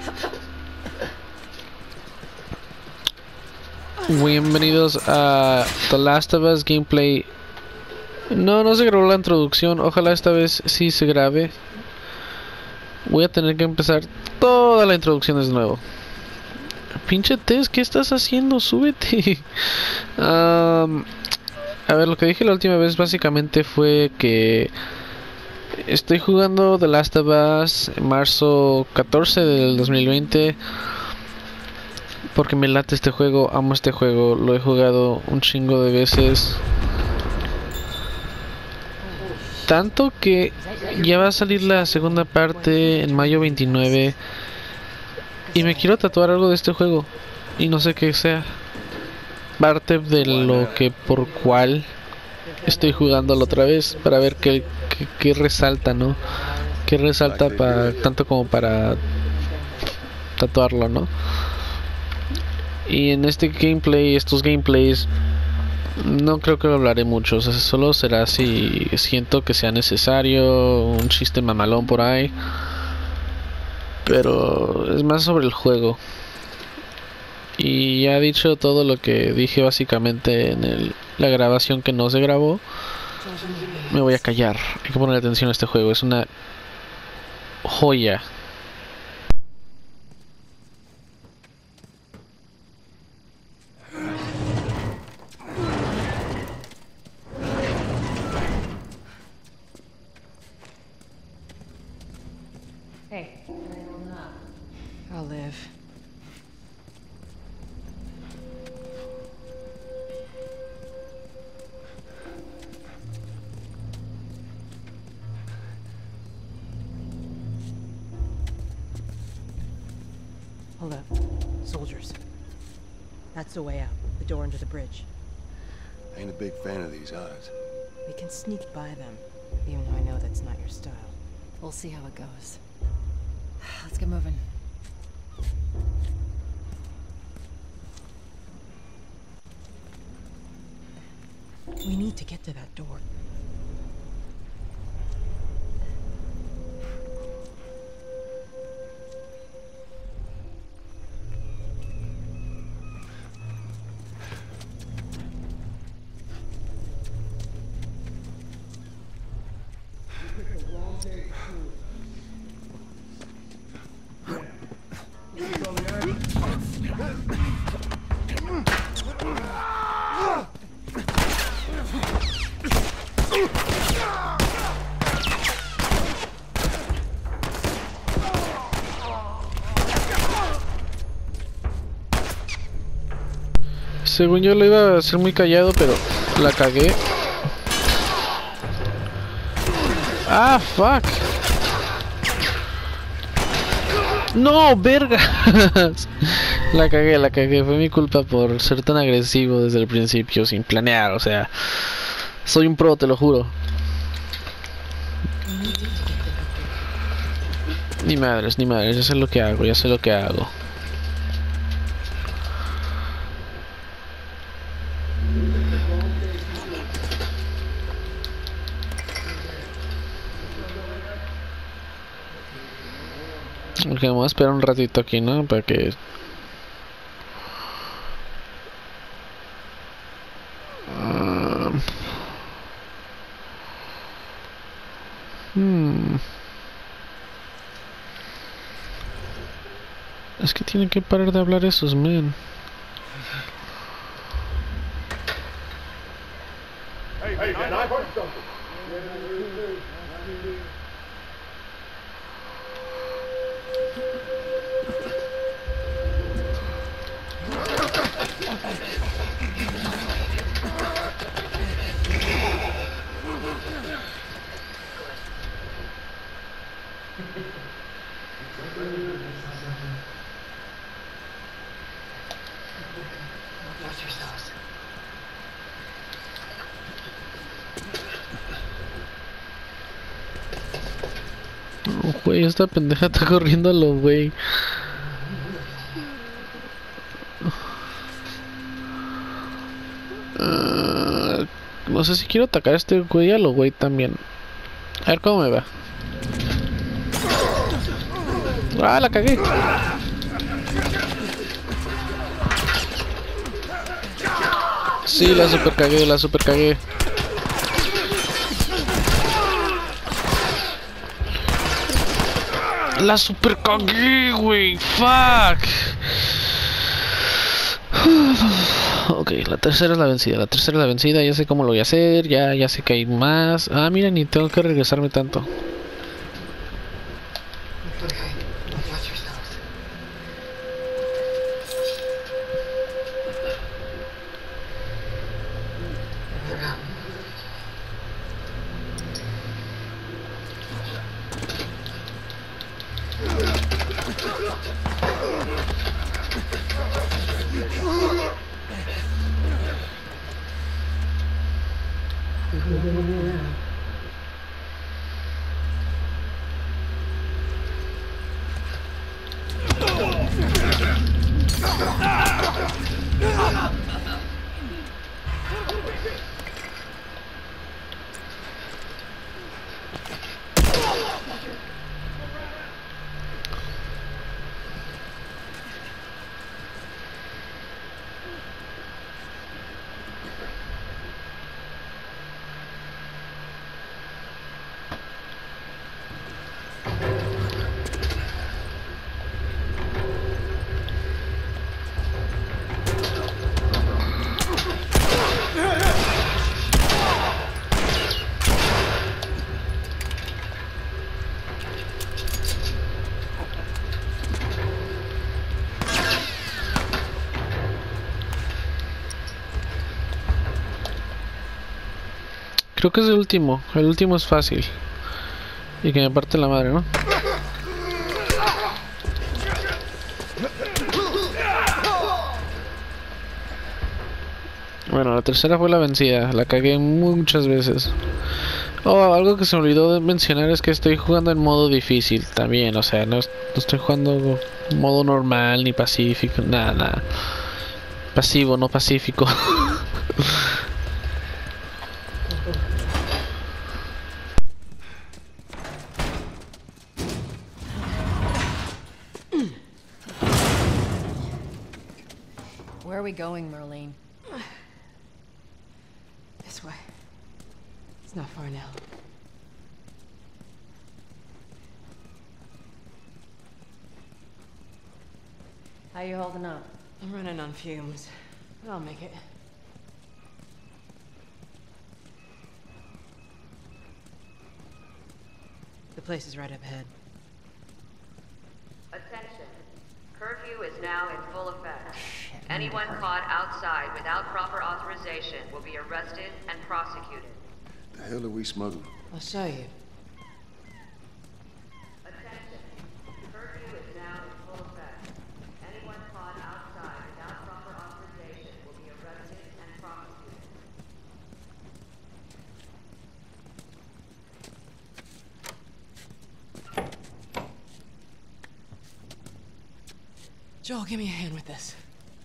Bienvenidos a The Last of Us Gameplay. No se grabó la introducción. Ojalá esta vez sí se grabe. Voy a tener que empezar toda la introducción de nuevo. Pinche Tess, ¿qué estás haciendo? Súbete. A ver, lo que dije la última vez básicamente fue que estoy jugando The Last of Us en marzo 14 del 2020. Porque me late este juego, amo este juego, lo he jugado un chingo de veces. Tanto que ya va a salir la segunda parte en mayo 29. Y me quiero tatuar algo de este juego. Y no sé qué sea. Parte de lo que por cual estoy jugándolo otra vez. Para ver qué resalta, ¿no? Qué resalta tanto como para tatuarlo, ¿no? Y en este gameplay, estos gameplays, no creo que lo hablaré mucho. O sea, solo será si siento que sea necesario, un chiste mamalón por ahí. Pero es más sobre el juego. Y ya he dicho todo lo que dije básicamente en la grabación que no se grabó. Me voy a callar. Hay que poner atención a este juego. Es una joya. Hey, I'll live. Hold up. Soldiers. That's the way out. The door into the bridge. Ain't a big fan of these odds. We can sneak by them, even though I know that's not your style. We'll see how it goes. Let's get moving. We need to get to that door. Según yo lo iba a hacer muy callado, pero la cagué. Ah, fuck. No, verga. La cagué. Fue mi culpa por ser tan agresivo desde el principio, sin planear. O sea, soy un pro, te lo juro. Ni madres, ya sé lo que hago. Ok, vamos a esperar un ratito aquí, ¿no? Para que... Es que tienen que parar de hablar esos men. Hey, man, I heard something. No, güey, esta pendeja está corriendo a lo güey. No sé si quiero atacar a este güey a lo güey también. A ver cómo me va. ¡Ah, la cagué! Sí, la super cagué, la super cagué. La super cagué, güey. Fuck. Ok, la tercera es la vencida. La tercera es la vencida. Ya sé cómo lo voy a hacer. Ya sé que hay más. Ah, mira, ni tengo que regresarme tanto. Creo que es el último. El último es fácil. Y que me parte la madre, ¿no? Bueno, la tercera fue la vencida. La cagué muchas veces. Oh, algo que se me olvidó de mencionar es que estoy jugando en modo difícil también. O sea, no estoy jugando en modo normal ni pacífico. Nada, nada. Pasivo, no pacífico. Where are we going, Merlene? This way. It's not far now. How you holding up? I'm running on fumes, but I'll make it. The place is right up ahead. Attention. Curfew is now in full effect. Anyone caught outside without proper authorization will be arrested and prosecuted. The hell are we smuggling? I'll show you. Attention. Curfew is now in full effect. Anyone caught outside without proper authorization will be arrested and prosecuted. Joel, give me a hand with this.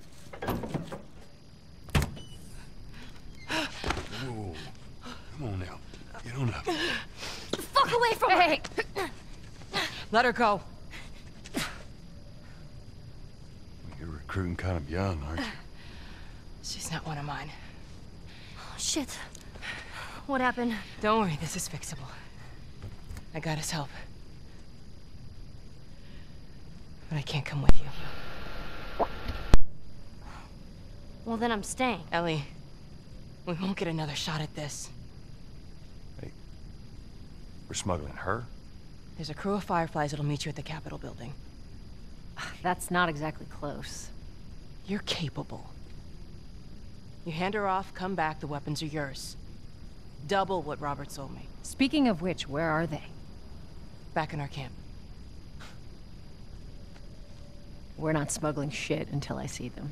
Whoa. Come on now. Get on up. Fuck away from her! Let her go. You're recruiting kind of young, aren't you? She's not one of mine. Oh, shit. What happened? Don't worry, this is fixable. I got his help. But I can't come with you. Well, then I'm staying. Ellie, we won't get another shot at this. Hey, we're smuggling her? There's a crew of Fireflies that'll meet you at the Capitol building. That's not exactly close. You're capable. You hand her off, come back, the weapons are yours. Double what Robert sold me. Speaking of which, where are they? Back in our camp. We're not smuggling shit until I see them.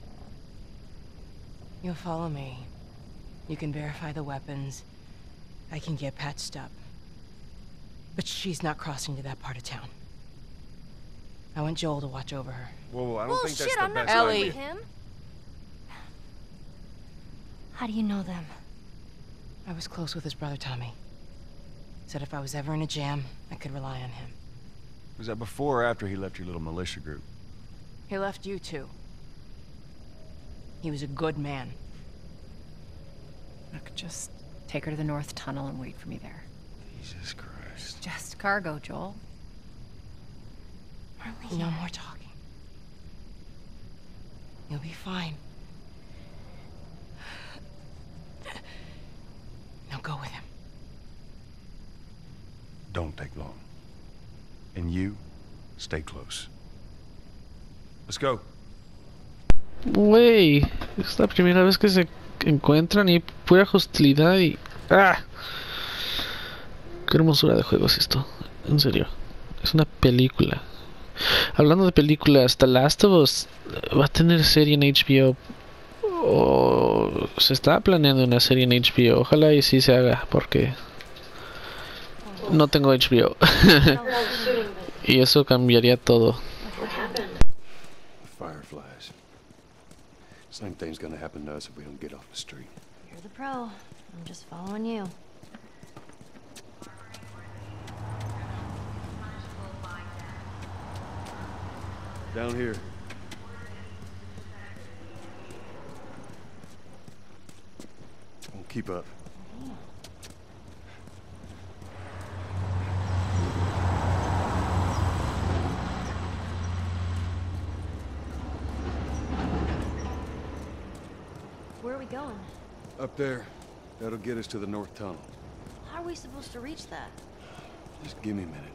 You'll follow me. You can verify the weapons. I can get patched up. But she's not crossing to that part of town. I want Joel to watch over her. Whoa, I don't Well, think that's shit, the I'm not best Ellie. idea. with him. How do you know them? I was close with his brother Tommy. Said if I was ever in a jam, I could rely on him. Was that before or after he left your little militia group? He left you too. He was a good man. Look, just take her to the North Tunnel and wait for me there. Jesus Christ. Just cargo, Joel. No more talking. You'll be fine. Now go with him. Don't take long. And you, stay close. Let's go. Güey, es la primera vez que se encuentran y pura hostilidad y... ¡Ah! Qué hermosura de juego es esto. En serio. Es una película. Hablando de películas, The Last of Us va a tener serie en HBO. O se está planeando una serie en HBO. Ojalá y sí se haga, porque no tengo HBO. Y eso cambiaría todo. The Fireflies. Same thing's gonna happen to us if we don't get off the street. You're the pro. I'm just following you. Down here. Won't keep up. Where are we going? Up there. That'll get us to the North Tunnel. How are we supposed to reach that? Just give me a minute.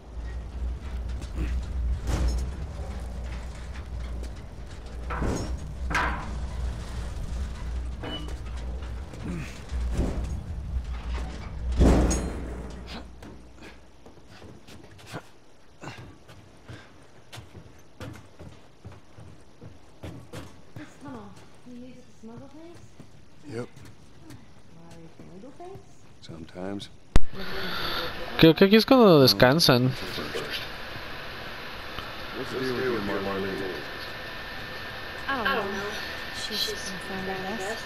This tunnel. You use it to smuggle things? Yep. Or illegal things? Sometimes. Creo que aquí es cuando descansan. What's the deal with you, Marlene? I don't know. She's just some friend, I guess.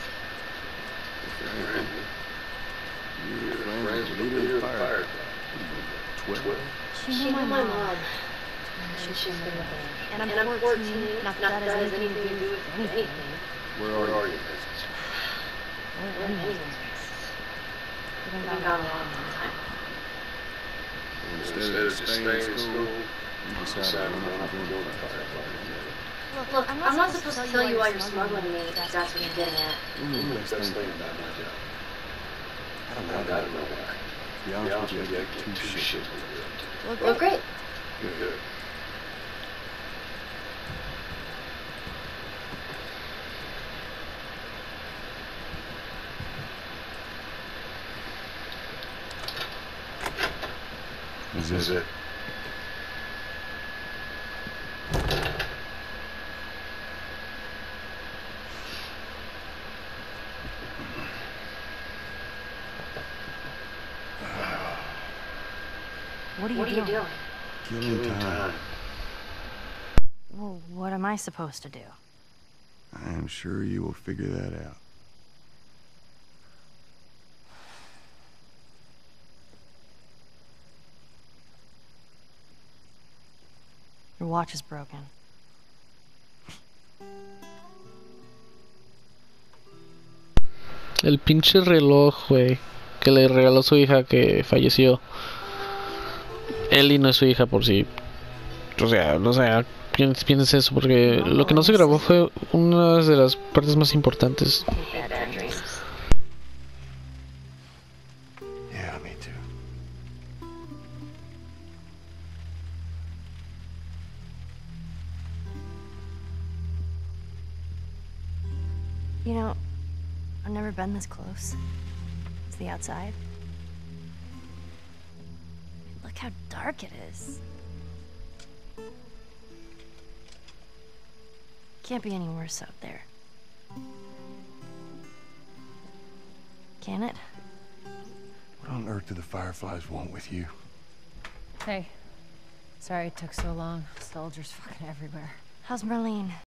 You're friends with the leader of the fire. 12? She knew my mom. And she's been with her. And I'm 14. Not that has anything to do with anything. Where are you? We're anyways. We don't got a long time. Instead of just staying in school, you decided I'm not going to the fire. Look, I'm not supposed to tell you why you're smuggling me, if that's what you're getting at. Best thing about my job. I don't know why. To be honest with you, I get two shit. Well, great. Good. This is it. What are you doing? Killing time. Well, what am I supposed to do? I am sure you will figure that out. Your watch is broken. El pinche reloj, güey, que le regaló su hija que falleció. Ellie no es su hija por si... O sea, no sé, pienses eso, porque lo que no se grabó fue una de las partes más importantes. Yeah, me too. You know, I've never been this close. It's the outside. Look how dark it is. Can't be any worse out there. Can it? What on earth do the Fireflies want with you? Hey. Sorry it took so long. Soldiers fucking everywhere. How's Marlene?